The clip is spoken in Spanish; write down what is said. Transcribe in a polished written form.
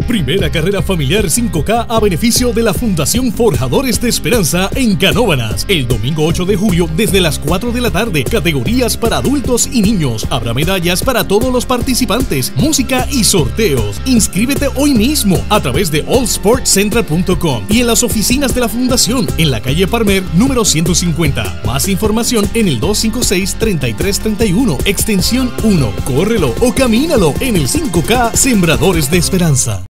Primera carrera familiar 5K a beneficio de la Fundación Forjadores de Esperanza en Canóvanas. El domingo 8 de julio desde las 4 de la tarde. Categorías para adultos y niños. Habrá medallas para todos los participantes, música y sorteos. Inscríbete hoy mismo a través de allsportcentral.com y en las oficinas de la Fundación en la calle Parmer número 150. Más información en el 256-3331, extensión 1. Córrelo o camínalo en el 5K Sembradores de Esperanza.